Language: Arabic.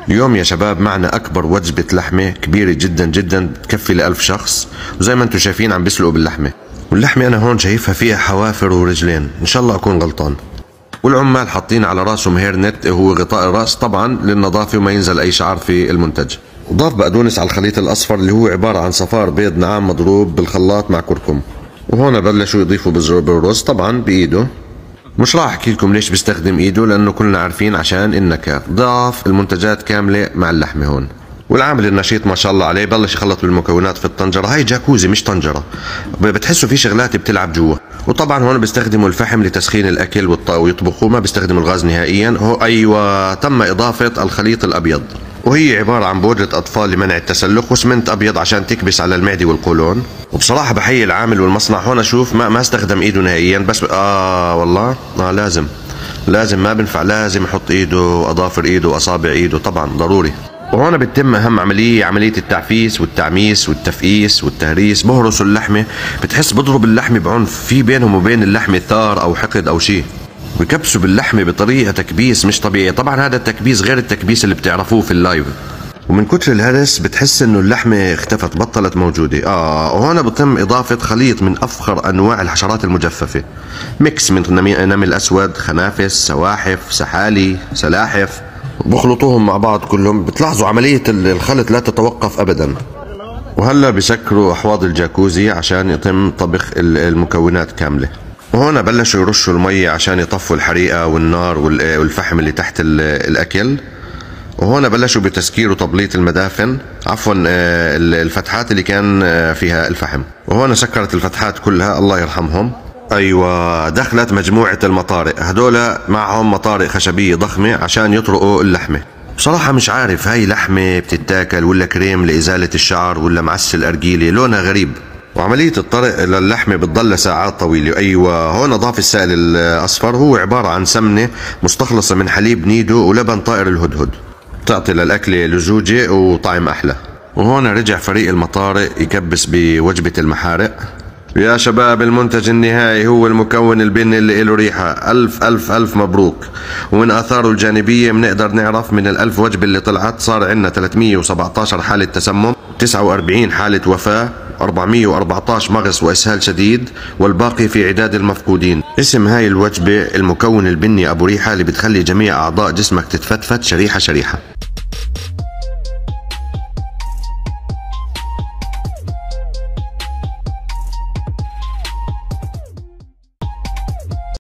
اليوم يا شباب معنا أكبر وجبة لحمة كبيرة جدا جدا بتكفي ل1000 شخص، وزي ما انتم شايفين عم بيسلقوا باللحمة، واللحمة أنا هون شايفها فيها حوافر ورجلين، إن شاء الله أكون غلطان. والعمال حاطين على راسهم هيرنت هو غطاء الراس طبعا للنظافة وما ينزل أي شعر في المنتج. وضاف بقدونس على الخليط الأصفر اللي هو عبارة عن صفار بيض نعام مضروب بالخلاط مع كركم. وهون بلشوا يضيفوا بالرز طبعا بإيده. مش راح احكي لكم ليش بيستخدم ايده لانه كلنا عارفين عشان النكهه. ضاف المنتجات كامله مع اللحمه هون. والعامل النشيط ما شاء الله عليه بلش يخلط بالمكونات في الطنجره. هاي جاكوزي مش طنجره، بتحسوا في شغلات بتلعب جوا. وطبعا هون بيستخدموا الفحم لتسخين الاكل ويطبخوه، ما بيستخدموا الغاز نهائيا. هو ايوه تم اضافه الخليط الابيض، وهي عبارة عن بودرة أطفال لمنع التسلخ، وسمنت أبيض عشان تكبس على المعدة والقولون. وبصراحة بحيي العامل والمصنع هون. أشوف ما استخدم إيده نهائيا، بس والله لازم ما بنفع، لازم يحط إيده وأظافر إيده وأصابع إيده طبعا ضروري. وهون بتتم أهم عملية التعفيس والتعميس والتفقيس والتهريس. بهرسوا اللحمة، بتحس بضرب اللحمة بعنف، في بينهم وبين اللحمة ثار أو حقد أو شيء. بكبسوا باللحمة بطريقة تكبيس مش طبيعي. طبعا هذا التكبيس غير التكبيس اللي بتعرفوه في اللايف. ومن كتر الهرس بتحس انه اللحمة اختفت بطلت موجودة. وهنا بتم اضافة خليط من افخر انواع الحشرات المجففة، ميكس من نمل اسود، خنافس، سواحف، سحالي، سلاحف، بخلطوهم مع بعض كلهم. بتلاحظوا عملية الخلط لا تتوقف ابدا. وهلا بسكروا احواض الجاكوزي عشان يتم طبخ المكونات كاملة. وهنا بلشوا يرشوا المية عشان يطفوا الحريقة والنار والفحم اللي تحت الأكل. وهنا بلشوا بتسكير وتبليط المدافن، عفوا الفتحات اللي كان فيها الفحم. وهنا سكرت الفتحات كلها الله يرحمهم. أيوة دخلت مجموعة المطارق، هدول معهم مطارق خشبية ضخمة عشان يطرقوا اللحمة. بصراحة مش عارف هاي لحمة بتتاكل ولا كريم لإزالة الشعر ولا معسل أرجيلة، لونها غريب. وعملية الطرق للحمة بتضل ساعات طويلة. أيوة هون أضاف السائل الأصفر، هو عبارة عن سمنة مستخلصة من حليب نيدو ولبن طائر الهدهد، تعطي للأكلة لزوجة وطعم أحلى. وهون رجع فريق المطارق يكبس بوجبة المحارق. يا شباب المنتج النهائي هو المكون البني اللي له ريحة. ألف ألف ألف مبروك. ومن آثاره الجانبية بنقدر نعرف من ال1000 وجبة اللي طلعت صار عندنا 317 حالة تسمم، 49 حالة وفاة، 414 مغص وإسهال شديد، والباقي في عداد المفقودين. اسم هاي الوجبة المكون البني أبو ريحة اللي بتخلي جميع أعضاء جسمك تتفتفت شريحة شريحة.